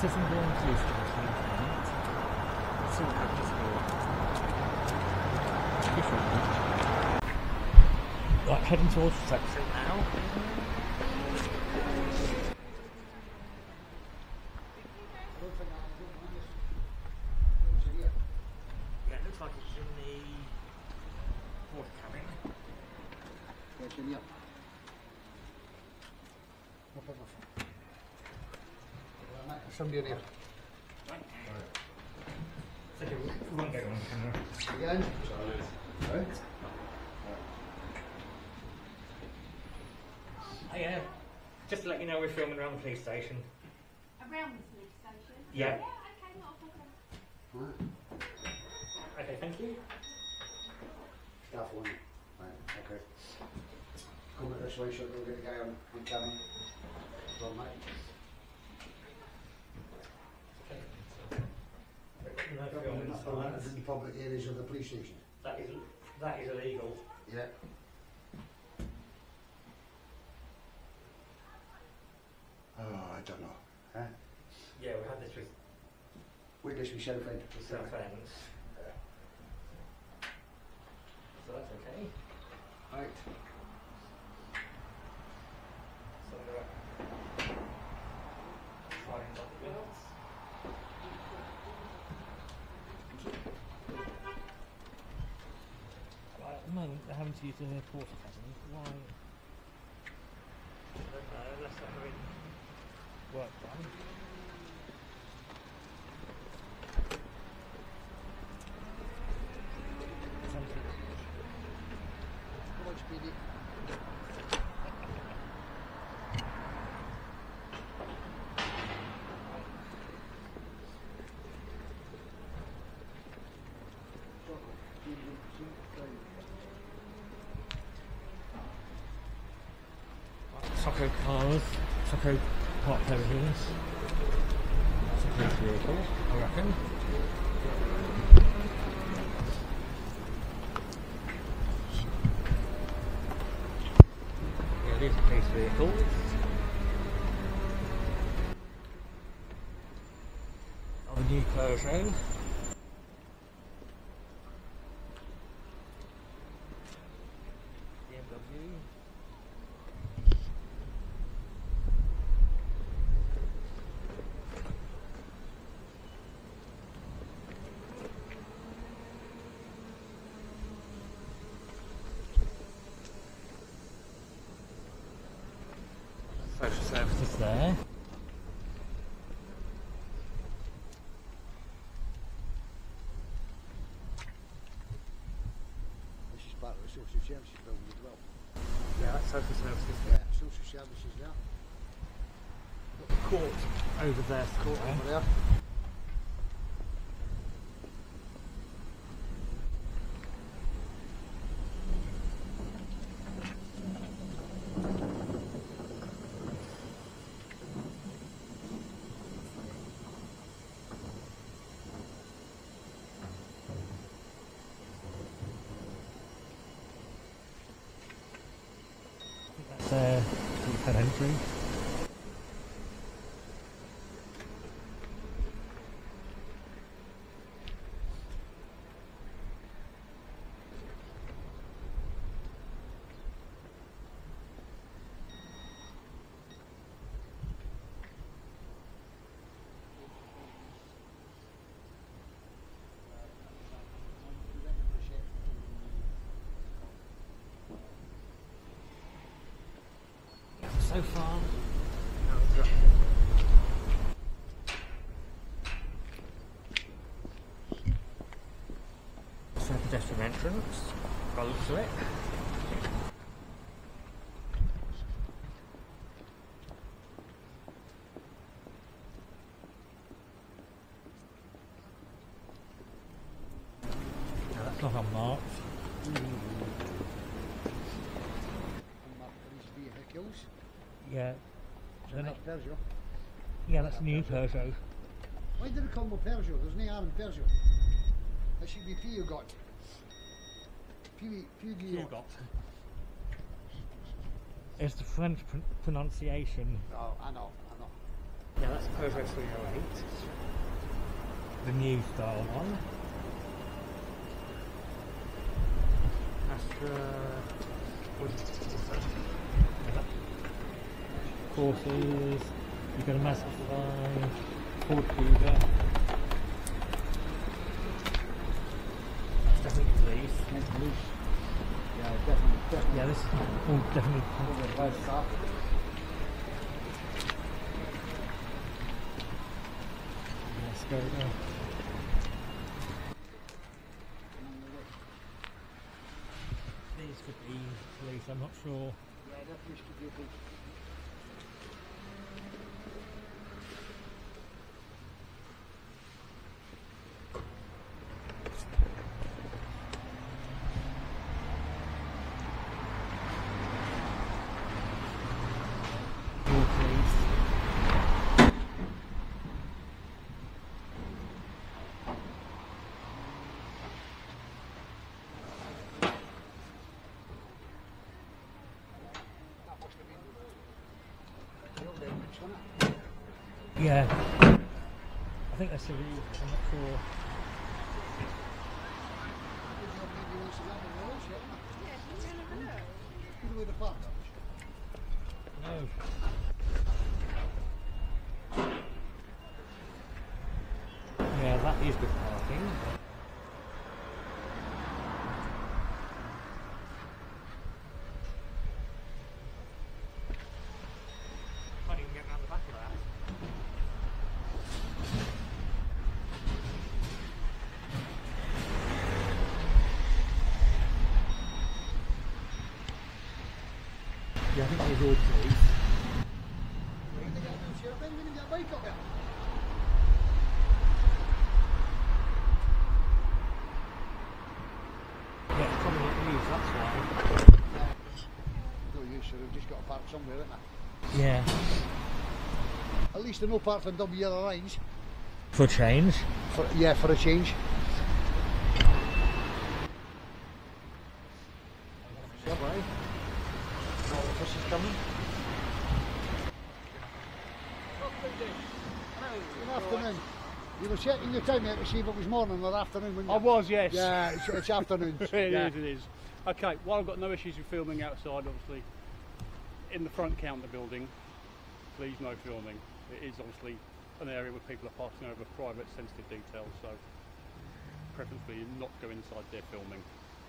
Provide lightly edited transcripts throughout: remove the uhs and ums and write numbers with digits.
Sittingbourne Police Station. Let's see what happens here. Right, heading towards reception now. Yeah, it looks like it's in the water cabin. Yeah, it's in here. Somebody in here. Right. So we won't get on camera. Again? Sorry. Hey, just to let you know, we're filming around the police station. Around the police station? Yeah. Yeah, okay, not a problem. Okay, thank you. Staff one. Right, okay. Come at this way so we'll get the guy on camera. Well, mate. No Not filming, allowed in the public areas of the police station. that is illegal. Yeah. Oh, I don't know. Huh? Yeah, we had this with Witness we Southend. Southend. So that's okay. Right. So signing documents. Right, at the moment they're having to use the porter cabin. Why? I don't know, unless they're having work done. Come on, Speedy. Taco cars, taco park Persians. That's a police vehicle, I reckon. Yeah, these are police vehicles. Of a new Peugeot. BMW. Social services there. This is part of the social services building as well. Yeah, that's social services Yeah, there. social services there. Got the court over there. Court somewhere. over there. That's head entry. So far, it's a pedestrian entrance, by the looks of it. No, that's not unmarked. Unmarked police vehicles. Yeah, It's a they're nice not. Peugeot. Yeah, that's a new Peugeot. Why did it call them Peugeot? There's no R in Peugeot. That should be Peugeot. Peugeot. It's the French pronunciation. Oh, I know. Yeah, that's Peugeot 308. The new style one. Astra. Courses. You've got a Mazda 5, Ford Cougar. That's definitely police. Yeah, definitely. Yeah, this is all definitely. Let's go there. These could be police, I'm not sure. Yeah, that used to be a big. All police. Yeah, I think that's a real, I'm not sure. No. Yeah, that is good parking. Can't even get around the back of that. Yeah, I think that was all police. Yeah, it's probably not used, that's why. No use, so they've just got to park somewhere, haven't they? Yeah. At least they're no parked on double yellow lines. For a change. Yeah, for a change. Right. All the buses coming. Good afternoon. You were checking your time out to see if it was morning or afternoon, weren't you? I was, yes. Yeah, it's afternoon. It is, it is. Okay, well, I've got no issues with filming outside, obviously. In the front counter building, please no filming. It is obviously an area where people are passing over private, sensitive details, so preferably not go inside there filming.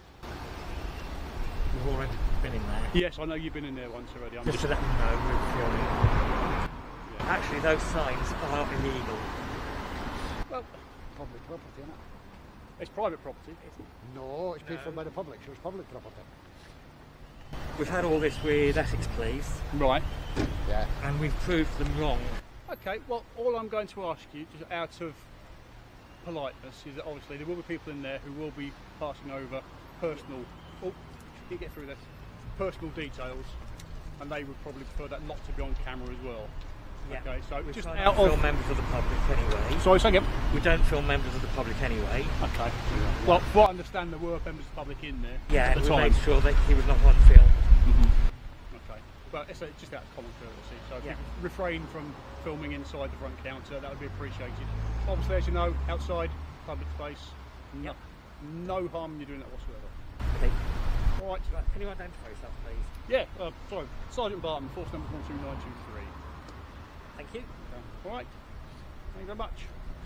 We've already been in there. Yes, I know you've been in there once already. Just to let them know we're filming. Yeah. Actually, those signs are illegal. Well, Public property, isn't it? it's private property. No, it's paid for by the public, so it's public property. We've had all this with Essex Police, Right. Yeah. and we've proved them wrong. Okay, well, all I'm going to ask you, just out of politeness, is that obviously there will be people in there who will be passing over personal, oh, you get through this, personal details, and they would probably prefer that not to be on camera as well. Yeah. Okay, so We just try out not to of... film members of the public anyway. Sorry, say again. We don't film members of the public anyway. Okay. Well, from what I understand, there were members of the public in there Yeah, at and the we time. made sure that he was not on film. Okay. But it's just out of common courtesy. So if Yeah. you refrain from filming inside the front counter, that would be appreciated. Obviously, as you know, outside, public space, no, Yep. no harm in you doing that whatsoever. Okay. All right. Right, can you identify yourself, please? Yeah, sorry, Sergeant Barton, force number 12923. Thank you. All right. Thank you very much.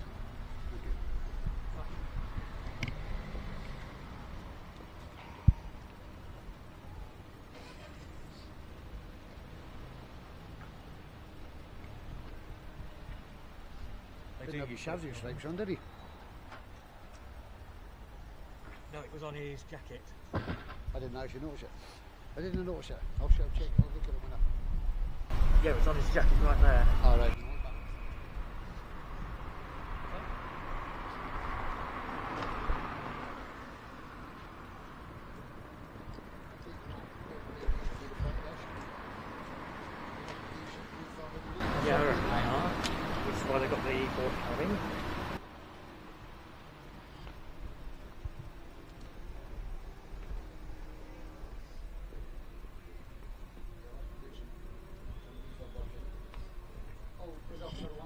They Didn't do have use shouting social stripes on, did he? No, it was on his jacket. I didn't actually notice it. I didn't notice it. I'll check. I'll look at it when I... Yeah, it was on his jacket right there. All right. Yeah, I reckon they are. Which is why they got the board cabin. Oh, there's officer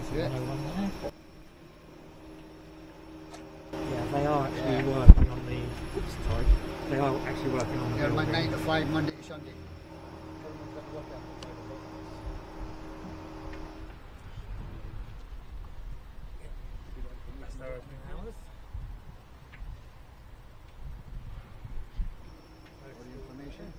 Yeah. 101 there. Yeah, they are actually working on the. Oops, sorry. They are actually working on the. Yeah, building. 9 to 5, Monday to Sunday. That's their opening hours. All the information.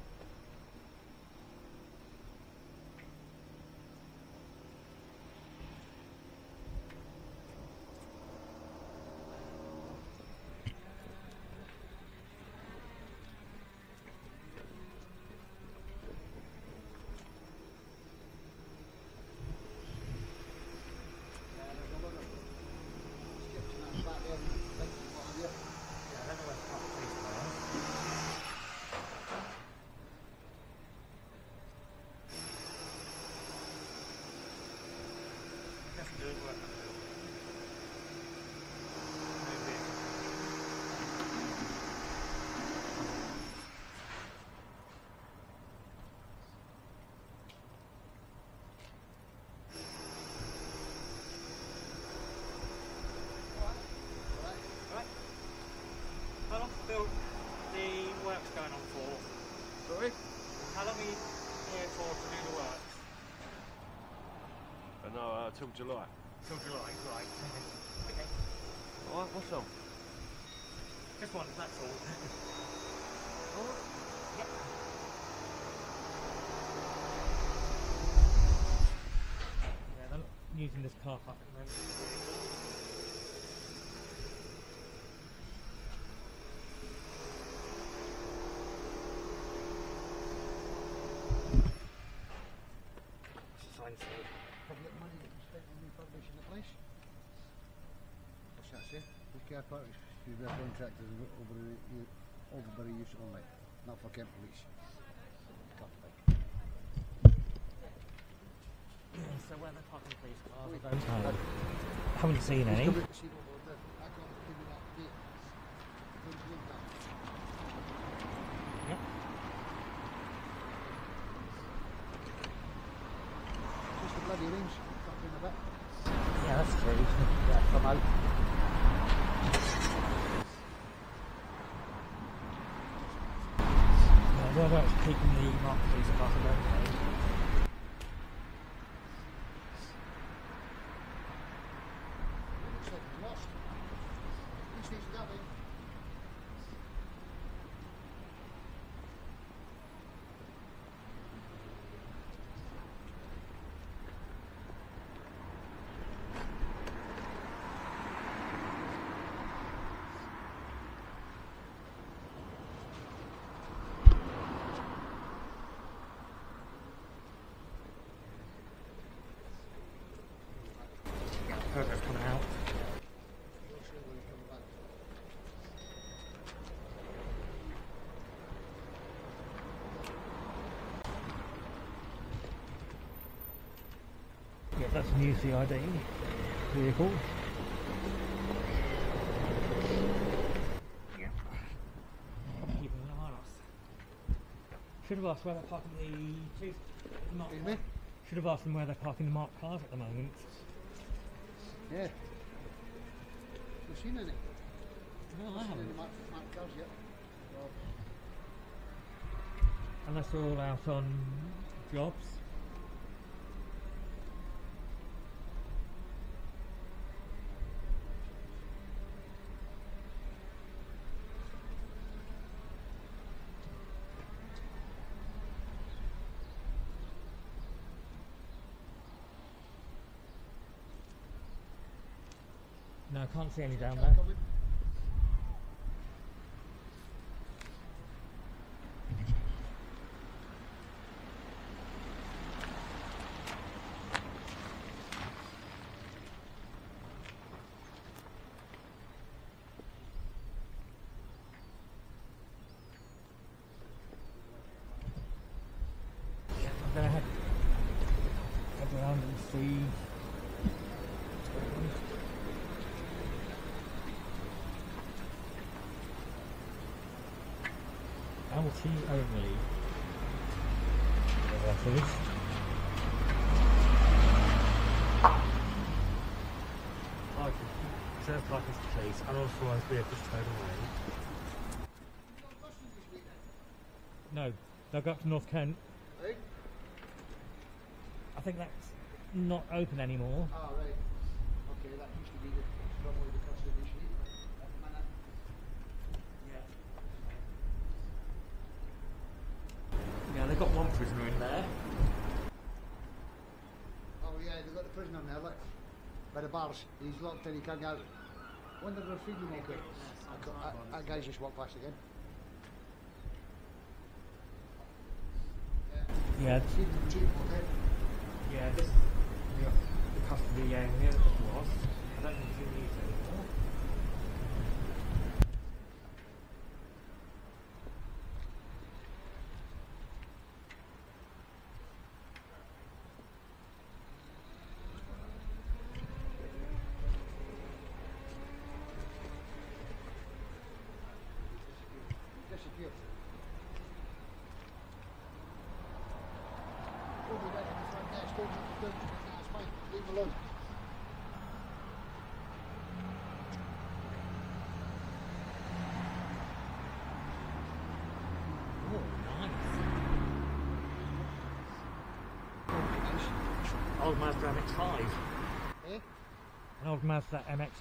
How long still the work's going on for? Sorry? How long are you here for to do the works? No, till July. Till July, right. Okay. Alright, what's up? Just one, that's all. Yep. Yeah, they're not using this car park at the moment. Public money that was spent on refurbishing the place. What's that say? This car park is to be contractors Overbury use only, not for Kent Police. Yeah, so where they're parking police cars, I don't know. Haven't seen any. Yep. Just the bloody rings, fucking a bit. Yeah, that's true. Yeah, from out. Yeah, whether it's keeping the mark police cars, I don't know. Looks like it's lost. Police station that way. Progress coming out. Yeah, that's a new CID vehicle. Yeah. Probably keeping an eye on us. Should have asked where they're parking the marked Excuse me? Should have asked them where they're parking the marked cars at the moment. Yeah. You've seen any? No, I Seen haven't. any marked cars yet? Well, Unless they're all out on jobs. No, I can't see any down there. coming. Yeah, I'm gonna head around and see. LT only. There it is. reserve parking for police, unauthorised vehicles towed away. No, they'll go up to North Kent. Right? I think that's not open anymore. Oh, right. Okay, that used to be probably the custody sheet at the minute. Yeah. Yeah, they've got one prisoner in there. Oh yeah, they've got the prisoner in there, look. By the bars. He's locked in, he can't get out. Wonder if they're feeding him okay. That guy's just walked past again. Yeah. Feeding him cheap, okay? Yeah, this is the custody area that was. I don't think it's in use anymore. Disappeared. Told me back in the front desk, told me to do it, that's fine, leave him alone. Old Mazda MX-5. Eh? An old Mazda MX-5. Right.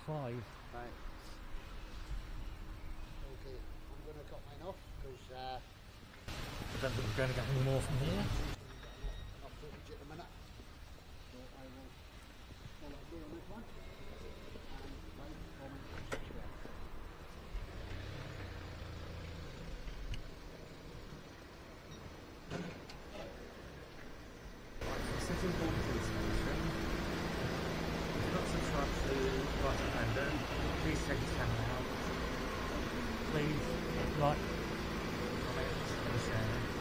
Okay, I'm going to cut mine off because I don't think we're going to get any more from here. enough footage at the minute. So I will call it a day on this one. And like, comment, and subscribe. Sittingbourne Police Station. If you're not subscribed to Right Offender, please check the channel out. Please like, comment and share.